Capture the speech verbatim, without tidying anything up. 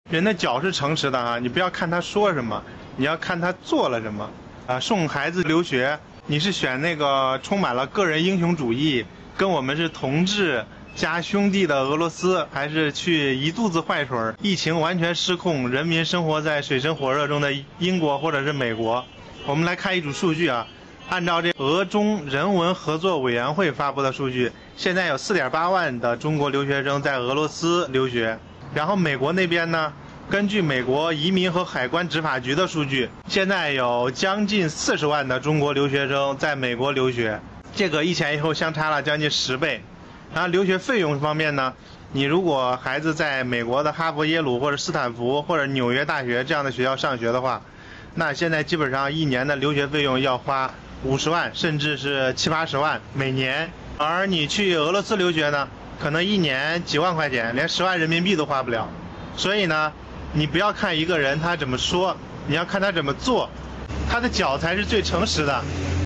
人的脚是诚实的啊，你不要看他说什么，你要看他做了什么。啊，送孩子留学，你是选那个充满了个人英雄主义，跟我们是同志加兄弟的俄罗斯，还是去一肚子坏水、疫情完全失控、人民生活在水深火热中的英国或者是美国？我们来看一组数据啊，按照这俄中人文合作委员会发布的数据，现在有 四点八万的中国留学生在俄罗斯留学。然后美国那边呢，根据美国移民和海关执法局的数据，现在有将近四十万的中国留学生在美国留学，这个一前一后相差了将近十倍。然后留学费用方面呢，你如果孩子在美国的哈佛、耶鲁或者斯坦福或者纽约大学这样的学校上学的话，那现在基本上一年的留学费用要花五十万，甚至是七八十万每年。而你去俄罗斯留学呢，可能一年几万块钱，连十万人民币都花不了。所以呢，你不要看一个人他怎么说，你要看他怎么做，他的脚才是最诚实的。